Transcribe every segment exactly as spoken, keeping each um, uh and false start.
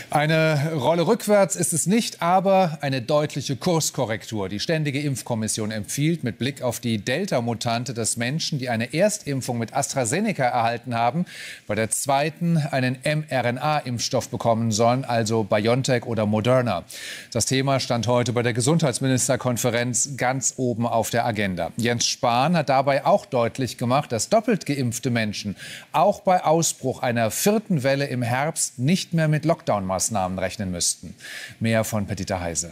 Eine Rolle rückwärts ist es nicht, aber eine deutliche Kurskorrektur. Die Ständige Impfkommission empfiehlt mit Blick auf die Delta-Mutante, dass Menschen, die eine Erstimpfung mit AstraZeneca erhalten haben, bei der zweiten einen mRNA-Impfstoff bekommen sollen, also BioNTech oder Moderna. Das Thema stand heute bei der Gesundheitsministerkonferenz ganz oben auf der Agenda. Jens Spahn hat dabei auch deutlich gemacht, dass doppelt geimpfte Menschen auch bei Ausbruch einer vierten Welle im Herbst nicht mehr mit Lockdown-Maßnahmen Maßnahmen rechnen müssten. Mehr von Perdita Heise.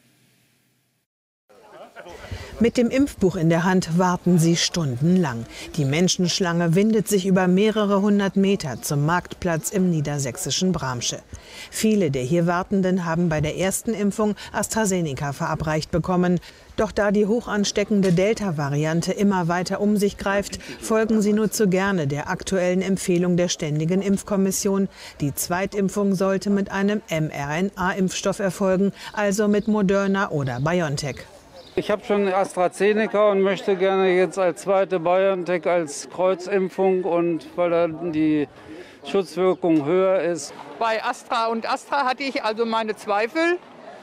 Mit dem Impfbuch in der Hand warten sie stundenlang. Die Menschenschlange windet sich über mehrere hundert Meter zum Marktplatz im niedersächsischen Bramsche. Viele der hier Wartenden haben bei der ersten Impfung AstraZeneca verabreicht bekommen. Doch da die hoch ansteckende Delta-Variante immer weiter um sich greift, folgen sie nur zu gerne der aktuellen Empfehlung der Ständigen Impfkommission. Die Zweitimpfung sollte mit einem mRNA-Impfstoff erfolgen, also mit Moderna oder BioNTech. Ich habe schon AstraZeneca und möchte gerne jetzt als zweite BioNTech als Kreuzimpfung, und weil da die Schutzwirkung höher ist. Bei Astra und Astra hatte ich also meine Zweifel,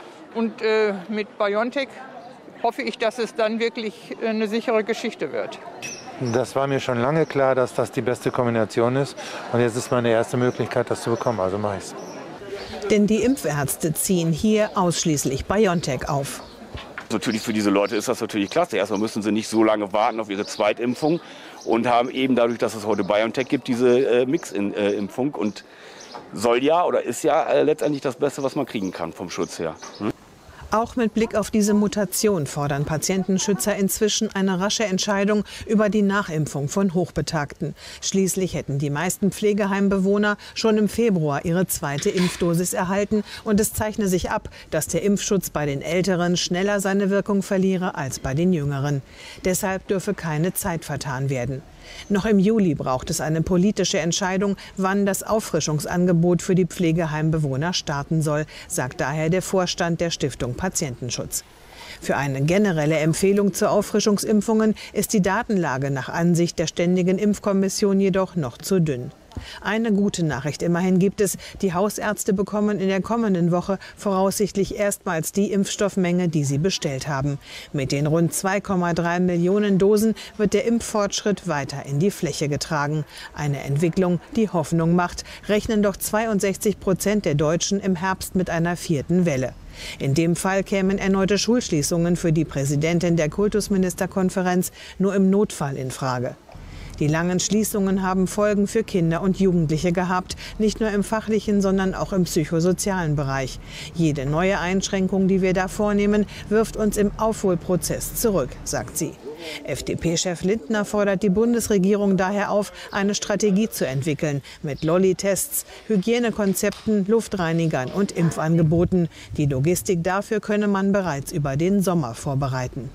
und äh, mit BioNTech hoffe ich, dass es dann wirklich eine sichere Geschichte wird. Das war mir schon lange klar, dass das die beste Kombination ist, und jetzt ist meine erste Möglichkeit, das zu bekommen, also mache ich es. Denn die Impfärzte ziehen hier ausschließlich BioNTech auf. Natürlich für diese Leute ist das natürlich klasse. Erstmal müssen sie nicht so lange warten auf ihre Zweitimpfung und haben eben dadurch, dass es heute BioNTech gibt, diese äh, Mix-Impfung, und soll ja oder ist ja äh, letztendlich das Beste, was man kriegen kann vom Schutz her. Hm? Auch mit Blick auf diese Mutation fordern Patientenschützer inzwischen eine rasche Entscheidung über die Nachimpfung von Hochbetagten. Schließlich hätten die meisten Pflegeheimbewohner schon im Februar ihre zweite Impfdosis erhalten. Und es zeichne sich ab, dass der Impfschutz bei den Älteren schneller seine Wirkung verliere als bei den Jüngeren. Deshalb dürfe keine Zeit vertan werden. Noch im Juli braucht es eine politische Entscheidung, wann das Auffrischungsangebot für die Pflegeheimbewohner starten soll, sagt daher der Vorstand der Stiftung Patientenschutz. Für eine generelle Empfehlung zu Auffrischungsimpfungen ist die Datenlage nach Ansicht der Ständigen Impfkommission jedoch noch zu dünn. Eine gute Nachricht immerhin gibt es. Die Hausärzte bekommen in der kommenden Woche voraussichtlich erstmals die Impfstoffmenge, die sie bestellt haben. Mit den rund zwei Komma drei Millionen Dosen wird der Impffortschritt weiter in die Fläche getragen. Eine Entwicklung, die Hoffnung macht, rechnen doch zweiundsechzig Prozent der Deutschen im Herbst mit einer vierten Welle. In dem Fall kämen erneute Schulschließungen für die Präsidentin der Kultusministerkonferenz nur im Notfall in Frage. Die langen Schließungen haben Folgen für Kinder und Jugendliche gehabt, nicht nur im fachlichen, sondern auch im psychosozialen Bereich. Jede neue Einschränkung, die wir da vornehmen, wirft uns im Aufholprozess zurück, sagt sie. F D P-Chef Lindner fordert die Bundesregierung daher auf, eine Strategie zu entwickeln mit Lolli-Tests, Hygienekonzepten, Luftreinigern und Impfangeboten. Die Logistik dafür könne man bereits über den Sommer vorbereiten.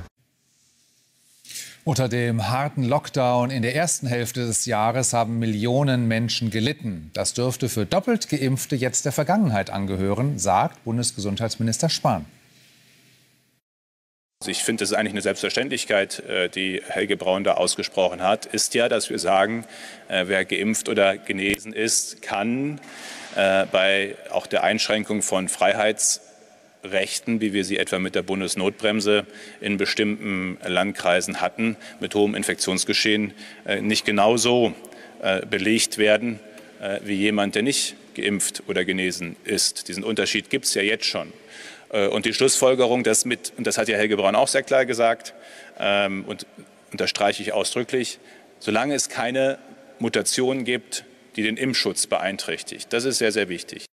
Unter dem harten Lockdown in der ersten Hälfte des Jahres haben Millionen Menschen gelitten. Das dürfte für doppelt Geimpfte jetzt der Vergangenheit angehören, sagt Bundesgesundheitsminister Spahn. Ich finde, das ist eigentlich eine Selbstverständlichkeit, die Helge Braun da ausgesprochen hat, ist ja, dass wir sagen, wer geimpft oder genesen ist, kann bei auch der Einschränkung von Freiheitsrechten, wie wir sie etwa mit der Bundesnotbremse in bestimmten Landkreisen hatten, mit hohem Infektionsgeschehen, nicht genauso belegt werden wie jemand, der nicht geimpft oder genesen ist. Diesen Unterschied gibt es ja jetzt schon. Und die Schlussfolgerung, dass mit, und das hat ja Helge Braun auch sehr klar gesagt, ähm, und unterstreiche ich ausdrücklich, solange es keine Mutation gibt, die den Impfschutz beeinträchtigt. Das ist sehr, sehr wichtig.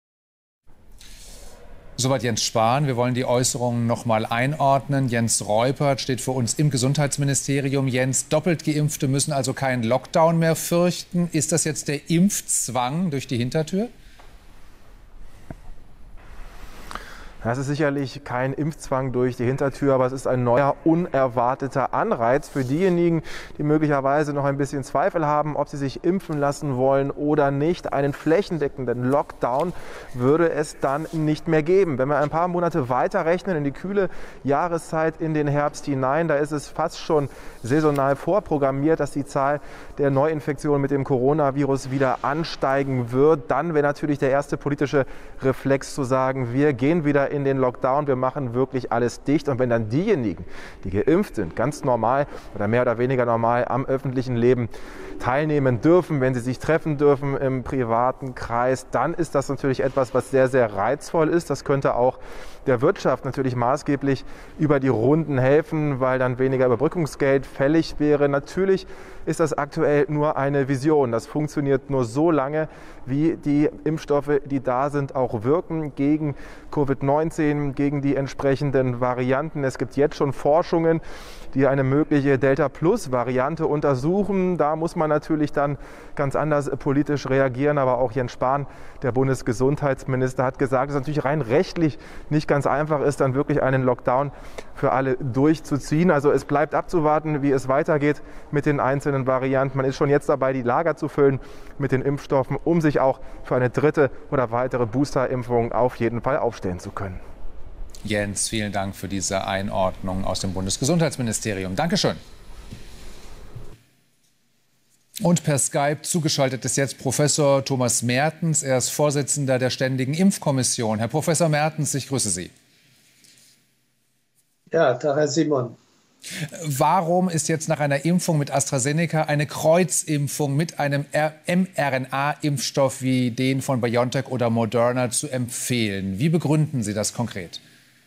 Soweit Jens Spahn. Wir wollen die Äußerungen noch mal einordnen. Jens Reupert steht für uns im Gesundheitsministerium. Jens, doppelt Geimpfte müssen also keinen Lockdown mehr fürchten. Ist das jetzt der Impfzwang durch die Hintertür? Das ist sicherlich kein Impfzwang durch die Hintertür, aber es ist ein neuer, unerwarteter Anreiz für diejenigen, die möglicherweise noch ein bisschen Zweifel haben, ob sie sich impfen lassen wollen oder nicht. Einen flächendeckenden Lockdown würde es dann nicht mehr geben. Wenn wir ein paar Monate weiterrechnen in die kühle Jahreszeit, in den Herbst hinein, da ist es fast schon saisonal vorprogrammiert, dass die Zahl der Neuinfektionen mit dem Coronavirus wieder ansteigen wird. Dann wäre natürlich der erste politische Reflex zu sagen, wir gehen wieder in den Lockdown, wir machen wirklich alles dicht. Und wenn dann diejenigen, die geimpft sind, ganz normal oder mehr oder weniger normal am öffentlichen Leben teilnehmen dürfen, wenn sie sich treffen dürfen im privaten Kreis, dann ist das natürlich etwas, was sehr, sehr reizvoll ist. Das könnte auch der Wirtschaft natürlich maßgeblich über die Runden helfen, weil dann weniger Überbrückungsgeld fällig wäre. Natürlich ist das aktuell nur eine Vision. Das funktioniert nur so lange, wie die Impfstoffe, die da sind, auch wirken gegen Covid neunzehn, gegen die entsprechenden Varianten. Es gibt jetzt schon Forschungen, die eine mögliche Delta-Plus-Variante untersuchen. Da muss man natürlich dann ganz anders politisch reagieren. Aber auch Jens Spahn, der Bundesgesundheitsminister, hat gesagt, dass es natürlich rein rechtlich nicht ganz einfach ist, dann wirklich einen Lockdown für alle durchzuziehen. Also es bleibt abzuwarten, wie es weitergeht mit den einzelnen Varianten. Man ist schon jetzt dabei, die Lager zu füllen mit den Impfstoffen, um sich auch für eine dritte oder weitere Boosterimpfung auf jeden Fall aufstellen zu können. Jens, vielen Dank für diese Einordnung aus dem Bundesgesundheitsministerium. Dankeschön. Und per Skype zugeschaltet ist jetzt Professor Thomas Mertens. Er ist Vorsitzender der Ständigen Impfkommission. Herr Professor Mertens, ich grüße Sie. Ja, Tag, Herr Simon. Warum ist jetzt nach einer Impfung mit AstraZeneca eine Kreuzimpfung mit einem mRNA-Impfstoff wie den von BioNTech oder Moderna zu empfehlen? Wie begründen Sie das konkret?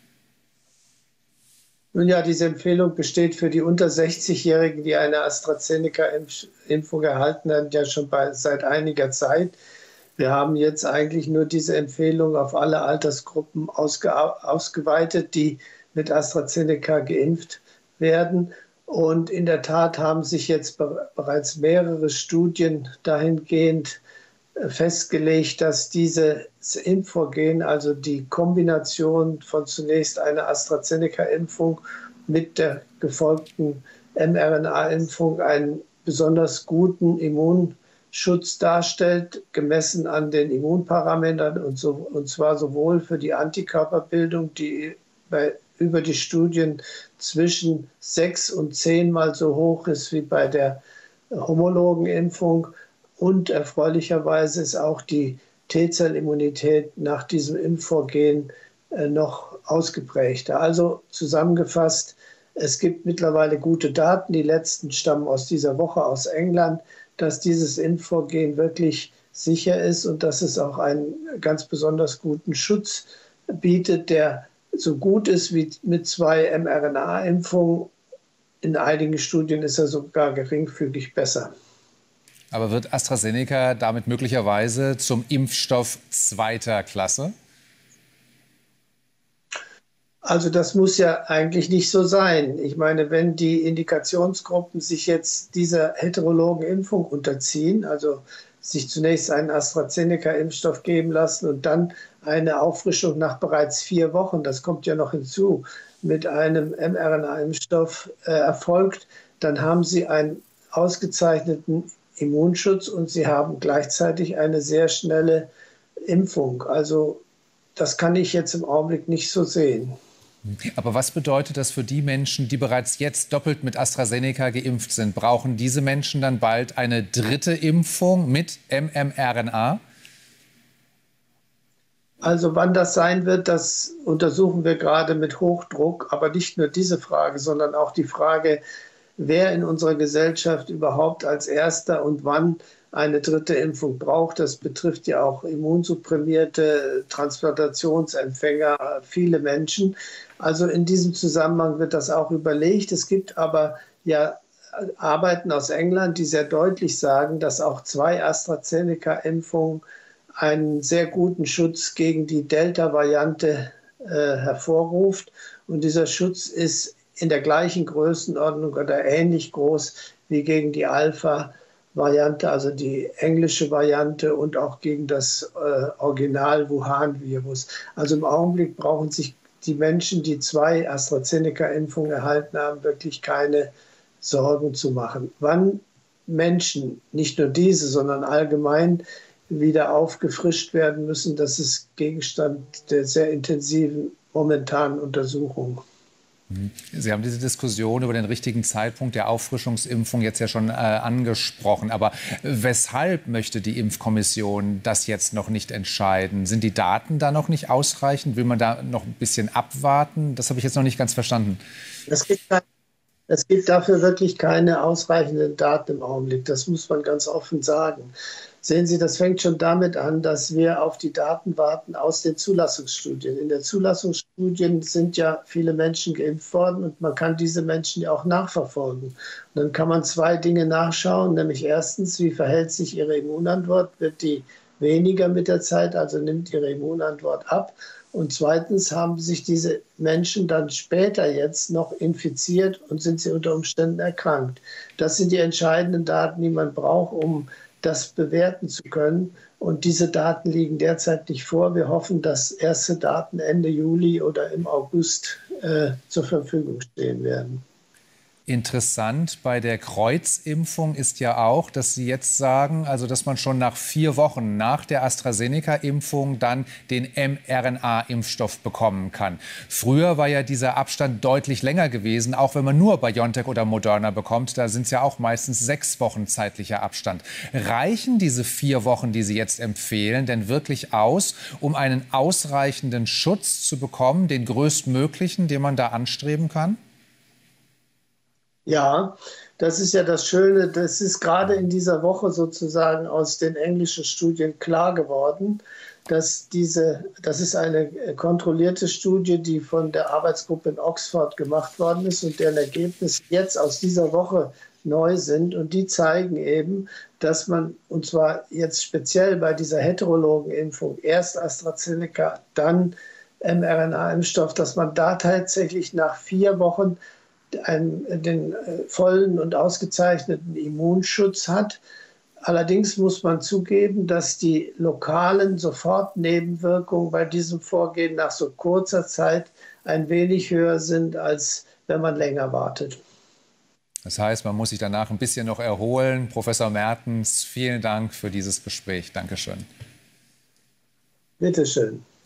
Nun ja, diese Empfehlung besteht für die unter sechzig-Jährigen, die eine AstraZeneca-Impfung erhalten haben, ja schon bei, seit einiger Zeit. Wir haben jetzt eigentlich nur diese Empfehlung auf alle Altersgruppen ausge, ausgeweitet, die mit AstraZeneca geimpft werden. Und in der Tat haben sich jetzt bereits mehrere Studien dahingehend festgelegt, dass dieses Impfvorgehen, also die Kombination von zunächst einer AstraZeneca-Impfung mit der gefolgten mRNA-Impfung einen besonders guten Immunschutz darstellt, gemessen an den Immunparametern, und, so, und zwar sowohl für die Antikörperbildung, die bei, über die Studien zwischen sechs und zehnmal so hoch ist wie bei der homologen Impfung. Und erfreulicherweise ist auch die T-Zellimmunität nach diesem Impfvorgehen äh, noch ausgeprägter. Also zusammengefasst, es gibt mittlerweile gute Daten, die letzten stammen aus dieser Woche aus England, dass dieses Impfvorgehen wirklich sicher ist und dass es auch einen ganz besonders guten Schutz bietet, der so gut ist wie mit zwei mRNA-Impfungen. In einigen Studien ist er sogar geringfügig besser. Aber wird AstraZeneca damit möglicherweise zum Impfstoff zweiter Klasse? Also das muss ja eigentlich nicht so sein. Ich meine, wenn die Indikationsgruppen sich jetzt dieser heterologen Impfung unterziehen, also sich zunächst einen AstraZeneca-Impfstoff geben lassen und dann eine Auffrischung nach bereits vier Wochen, das kommt ja noch hinzu, mit einem mRNA-Impfstoff äh, erfolgt, dann haben sie einen ausgezeichneten Immunschutz und sie haben gleichzeitig eine sehr schnelle Impfung. Also das kann ich jetzt im Augenblick nicht so sehen. Aber was bedeutet das für die Menschen, die bereits jetzt doppelt mit AstraZeneca geimpft sind? Brauchen diese Menschen dann bald eine dritte Impfung mit mRNA? Also wann das sein wird, das untersuchen wir gerade mit Hochdruck. Aber nicht nur diese Frage, sondern auch die Frage, wer in unserer Gesellschaft überhaupt als Erster und wann eine dritte Impfung braucht. Das betrifft ja auch immunsupprimierte Transplantationsempfänger, viele Menschen. Also in diesem Zusammenhang wird das auch überlegt. Es gibt aber ja Arbeiten aus England, die sehr deutlich sagen, dass auch zwei AstraZeneca-Impfungen einen sehr guten Schutz gegen die Delta-Variante äh, hervorruft. Und dieser Schutz ist in der gleichen Größenordnung oder ähnlich groß wie gegen die Alpha- Variante, also die englische Variante und auch gegen das äh, Original-Wuhan-Virus. Also im Augenblick brauchen sich die Menschen, die zwei AstraZeneca-Impfungen erhalten haben, wirklich keine Sorgen zu machen. Wann Menschen, nicht nur diese, sondern allgemein wieder aufgefrischt werden müssen, das ist Gegenstand der sehr intensiven momentanen Untersuchung. Sie haben diese Diskussion über den richtigen Zeitpunkt der Auffrischungsimpfung jetzt ja schon äh, angesprochen. Aber weshalb möchte die Impfkommission das jetzt noch nicht entscheiden? Sind die Daten da noch nicht ausreichend? Will man da noch ein bisschen abwarten? Das habe ich jetzt noch nicht ganz verstanden. Es gibt, es gibt dafür wirklich keine ausreichenden Daten im Augenblick. Das muss man ganz offen sagen. Sehen Sie, das fängt schon damit an, dass wir auf die Daten warten aus den Zulassungsstudien. In den Zulassungsstudien sind ja viele Menschen geimpft worden und man kann diese Menschen ja auch nachverfolgen. Und dann kann man zwei Dinge nachschauen, nämlich erstens, wie verhält sich ihre Immunantwort? Wird die weniger mit der Zeit, also nimmt ihre Immunantwort ab? Und zweitens, haben sich diese Menschen dann später jetzt noch infiziert und sind sie unter Umständen erkrankt? Das sind die entscheidenden Daten, die man braucht, um das bewerten zu können. Und diese Daten liegen derzeit nicht vor. Wir hoffen, dass erste Daten Ende Juli oder im August äh, zur Verfügung stehen werden. Interessant bei der Kreuzimpfung ist ja auch, dass Sie jetzt sagen, also dass man schon nach vier Wochen nach der AstraZeneca-Impfung dann den mRNA-Impfstoff bekommen kann. Früher war ja dieser Abstand deutlich länger gewesen, auch wenn man nur BioNTech oder Moderna bekommt. Da sind es ja auch meistens sechs Wochen zeitlicher Abstand. Reichen diese vier Wochen, die Sie jetzt empfehlen, denn wirklich aus, um einen ausreichenden Schutz zu bekommen, den größtmöglichen, den man da anstreben kann? Ja, das ist ja das Schöne. Das ist gerade in dieser Woche sozusagen aus den englischen Studien klar geworden, dass diese, das ist eine kontrollierte Studie, die von der Arbeitsgruppe in Oxford gemacht worden ist und deren Ergebnisse jetzt aus dieser Woche neu sind. Und die zeigen eben, dass man, und zwar jetzt speziell bei dieser heterologen Impfung, erst AstraZeneca, dann mRNA-Impfstoff, dass man da tatsächlich nach vier Wochen einen, den äh, vollen und ausgezeichneten Immunschutz hat. Allerdings muss man zugeben, dass die lokalen Sofortnebenwirkungen bei diesem Vorgehen nach so kurzer Zeit ein wenig höher sind, als wenn man länger wartet. Das heißt, man muss sich danach ein bisschen noch erholen. Professor Mertens, vielen Dank für dieses Gespräch. Dankeschön. Bitte schön.